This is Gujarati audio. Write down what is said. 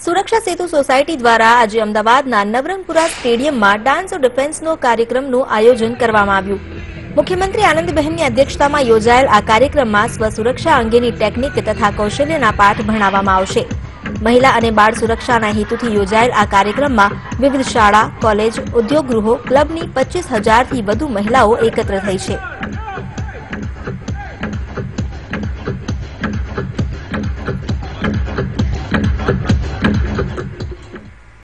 સુરક્ષા સેતુ સોસાયટી દ્વારા આજે અમદાવાદના નવરંગપુરા સ્ટેડિયમમાં ડાન્સ ઓફ ડિફેન્સનો કાર્યક્રમનું આયોજન કરવામાં આવ્યું। મુખ્યમંત્રી આનંદબહેનની અધ્યક્ષતામાં યોજાયેલ આ કાર્યક્રમમાં સ્વસુરક્ષા અંગેની ટેકનિક તથા કૌશલ્યના પાઠ ભણાવવામાં આવશે। મહિલા અને બાળ સુરક્ષાના હેતુથી યોજાયેલ આ કાર્યક્રમમાં વિવિધ શાળા, કોલેજ, ઉદ્યોગ ગૃહો, ક્લબની 25,000થી વધુ મહિલાઓ એકત્ર થઈ છે।